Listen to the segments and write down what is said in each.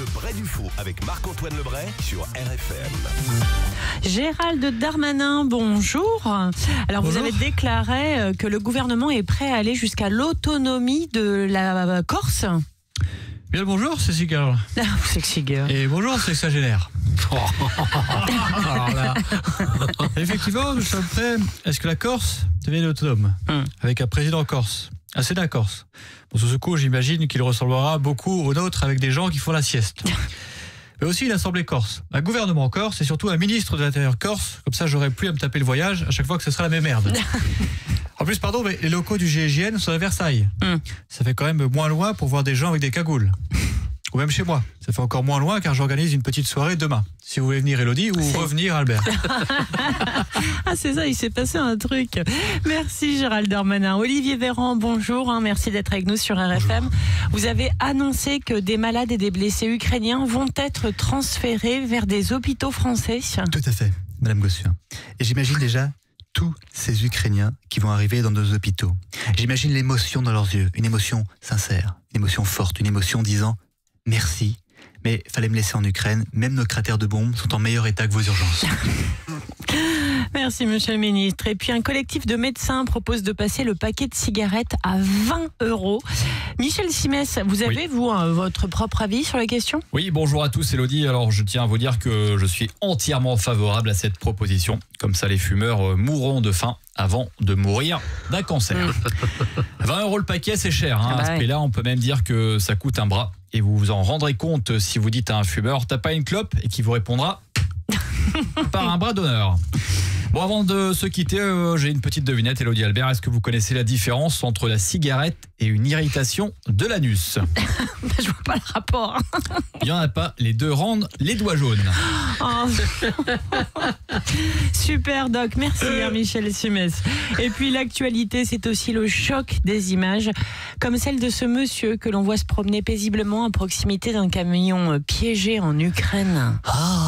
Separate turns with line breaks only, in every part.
vrai du faux avec Marc-Antoine Lebray sur RFM.
Gérald Darmanin, bonjour. Alors vous avez déclaré que le gouvernement est prêt à aller jusqu'à l'autonomie de la Corse.
Bien le bonjour, c'est Girl.
Sexy girl.
Et bonjour, Sexagénaire. Alors là. Effectivement, nous sommes prêts à ce que la Corse devienne autonome, avec un président corse, un Sénat corse. Bon, sur ce coup, j'imagine qu'il ressemblera beaucoup au nôtre avec des gens qui font la sieste. Mais aussi une assemblée corse, un gouvernement corse et surtout un ministre de l'Intérieur corse. Comme ça, j'aurai plus à me taper le voyage à chaque fois que ce sera la même merde. En plus, pardon, mais les locaux du GIGN sont à Versailles. Ça fait quand même moins loin pour voir des gens avec des cagoules. Ou même chez moi. Ça fait encore moins loin car j'organise une petite soirée demain. Si vous voulez venir Elodie ou revenir Albert.
Ah c'est ça, il s'est passé un truc. Merci Gérald Darmanin. Olivier Véran, bonjour. Merci d'être avec nous sur RFM. Bonjour. Vous avez annoncé que des malades et des blessés ukrainiens vont être transférés vers des hôpitaux français.
Tout à fait, Madame Gossuin. Et j'imagine déjà tous ces Ukrainiens qui vont arriver dans nos hôpitaux. J'imagine l'émotion dans leurs yeux, une émotion sincère, une émotion forte, une émotion disant « Merci, mais fallait me laisser en Ukraine, même nos cratères de bombes sont en meilleur état que vos urgences. »
Merci Monsieur le Ministre. Et puis un collectif de médecins propose de passer le paquet de cigarettes à 20 €. Michel Simès, vous avez vous votre propre avis sur la question ?
Oui, bonjour à tous, Elodie. Alors je tiens à vous dire que je suis entièrement favorable à cette proposition. Comme ça les fumeurs mourront de faim avant de mourir d'un cancer. 20 € le paquet, c'est cher. À ce prix-là, on peut même dire que ça coûte un bras. Et vous vous en rendrez compte si vous dites à un fumeur « t'as pas une clope ?» et qui vous répondra par un bras d'honneur. Bon, avant de se quitter, j'ai une petite devinette, Elodie Albert. Est-ce que vous connaissez la différence entre la cigarette et une irritation de l'anus ?
Je vois pas le rapport.
Il n'y en a pas, les deux rendent les doigts jaunes.
Oh. Super Doc, merci Michel Simès. Et puis l'actualité, c'est aussi le choc des images, comme celle de ce monsieur que l'on voit se promener paisiblement à proximité d'un camion piégé en Ukraine.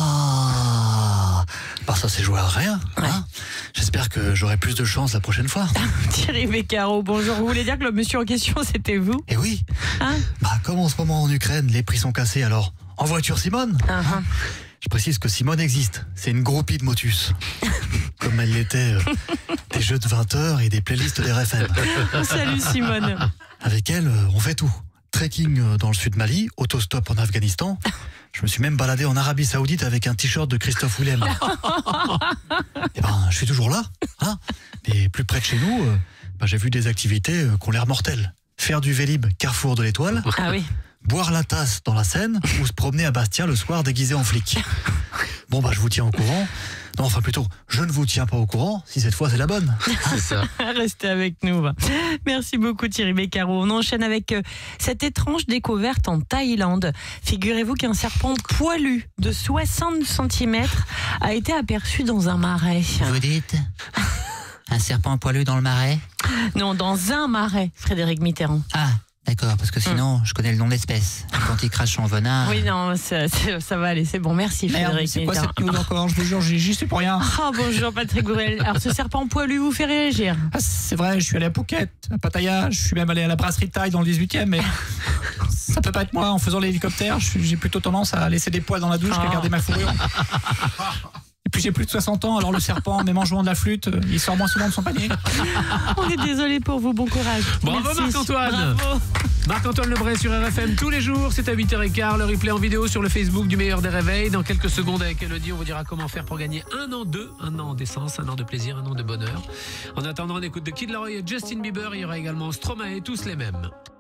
Bah ça c'est joué à rien. J'espère que j'aurai plus de chance la prochaine fois.
Thierry Beccaro, bonjour. Vous voulez dire que le monsieur en question, c'était vous ?
Eh oui. Bah comme en ce moment en Ukraine, les prix sont cassés, alors en voiture Simone. Je précise que Simone existe. C'est une groupie de Motus. Comme elle l'était des jeux de 20 heures et des playlists d'RFM.
Salut Simone.
Avec elle, on fait tout. Trekking dans le sud Mali, autostop en Afghanistan. Je me suis même baladé en Arabie Saoudite avec un t-shirt de Christophe Willem. Et je suis toujours là. Mais plus près de chez nous, j'ai vu des activités qui ont l'air mortelles. Faire du Vélib, carrefour de l'Étoile. Boire la tasse dans la Seine ou se promener à Bastia le soir déguisé en flic. Bon, je vous tiens au courant. Non, enfin plutôt, je ne vous tiens pas au courant si cette fois c'est la bonne.
C'est ça. Restez avec nous. Merci beaucoup Thierry Beccaro. On enchaîne avec cette étrange découverte en Thaïlande. Figurez-vous qu'un serpent poilu de 60 cm a été aperçu dans un marais.
Vous dites un serpent poilu dans le marais ?
Non, dans un marais, Frédéric Mitterrand.
D'accord, parce que sinon, je connais le nom de l'espèce. Quand il crache son venin...
Oui, non, ça va aller, c'est bon. Merci, Frédéric.
C'est quoi cette news encore ? Je vous jure, j'y suis pour rien.
Bonjour, Patrick Bourrel. Alors, ce serpent poilu vous fait réagir ?
C'est vrai, je suis allé à Phuket, à Pattaya, je suis même allé à la brasserie Thaï dans le 18e, mais ça peut pas être moi. En faisant l'hélicoptère, j'ai plutôt tendance à laisser des poils dans la douche qu'à garder ma fourrure. Et puis j'ai plus de 60 ans, alors le serpent, même en jouant de la flûte, il sort moins souvent de son panier.
On est désolé pour vous, bon courage.
Bravo Marc-Antoine. Marc-Antoine Lebray sur RFM tous les jours, c'est à 8h15, le replay en vidéo sur le Facebook du meilleur des réveils. Dans quelques secondes avec Elodie, on vous dira comment faire pour gagner un an d'essence, un an de plaisir, un an de bonheur. En attendant, on écoute de Kid Laroi et Justin Bieber, il y aura également Stromae, tous les mêmes.